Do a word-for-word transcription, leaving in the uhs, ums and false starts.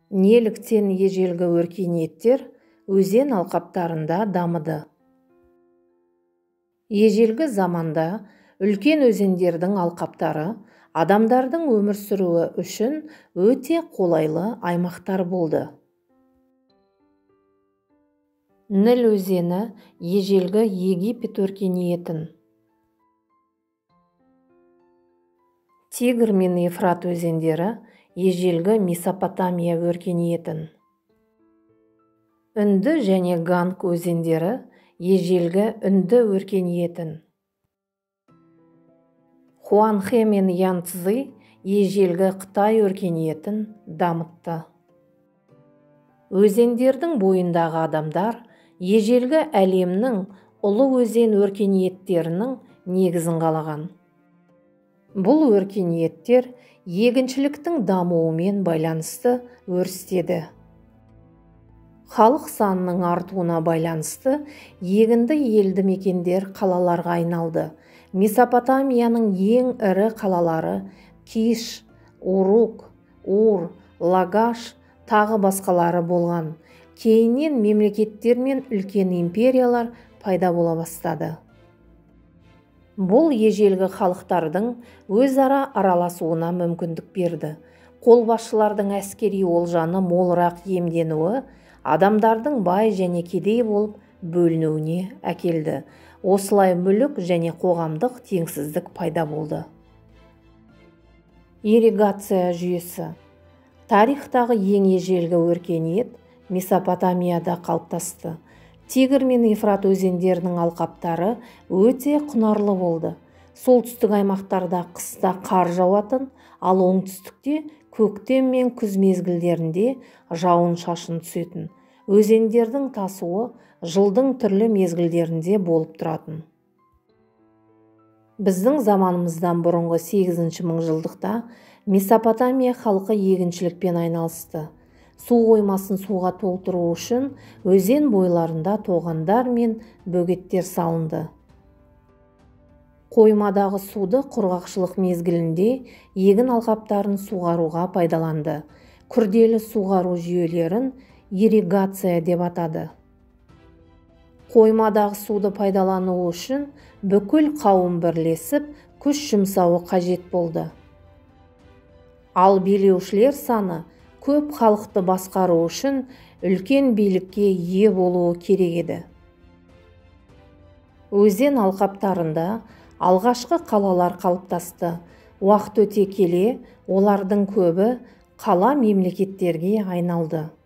Неліктен ежелгі өркениеттер өзен алқаптарында дамыды? Ежелгі заманда үлкен өзендердің алқаптары адамдардың өмір сүруі үшін өте қолайлы аймақтар болды. Ніл өзені ежелгі Египет өркениетін, Тигр мен Ефрат өзендері ежелгі Месопотамия өркениетін, Үнді және Ганг өзендері ежелгі Үнді өркениетін, Хуанхэ мен Янцзы ежелгі Қытай өркениетін дамытты. Өзендердің бойындағы адамдар ежелгі әлемнің ұлы өзен өркениеттерінің негізін қалаған. Бұл өркениеттер егіншіліктің дамуымен байланысты өрістеді. Халық санының артуына байланысты егінді елді мекендер қалаларға айналды. Месопотамияның ең ірі қалалары Киш, Урук, Ур, Лагаш тағы басқалары болған. Кейіннен мемлекеттер мен үлкен империялар пайда бола бастады. Бұл ежелгі халықтардың өзара араласуына мүмкіндік берді. Қолбасшылардың әскери олжаны молырақ иемденуі адамдардың бай және кедей болып бөлінуіне әкелді. Осылай мүлік және қоғамдық теңсіздік пайда болды. Ирригация жүйесі. Тарихтағы ең ежелгі өркениет Месопотамияда қалыптасты. Тигр мен Ефрат өзендерінің алқаптары өте құнарлы болды. Солтүстік аймақтарда қыста қар жауатын, ал оңтүстікте көктем мен күз мезгілдерінде жауын шашын түсетін. Өзендердің тасуы жылдың түрлі мезгілдерінде болып тұратын. Біздің заманымыздан бұрынғы сегізінші мыңжылдықта Месопотамия халқы егіншілікпен айналысты. Су қоймасын суға толтыру үшін өзен бойларында тоғандар мен бөгеттер салынды. Қоймадағы суды құрғақшылық мезгілінде егін алқаптарын суғаруға пайдаланды. Күрделі суғару жүйелерін ирригация деп атады. Қоймадағы суды пайдалану үшін бүкіл қауым бірлесіп күш жұмсауы қажет болды. Ал билеушілер саны көп халықты басқару үшін үлкен билікке ие болуы керек еді. Өзен алқаптарында алғашқы қалалар қалыптасты. Уақыт өте келе олардың көбі қала мемлекеттерге айналды.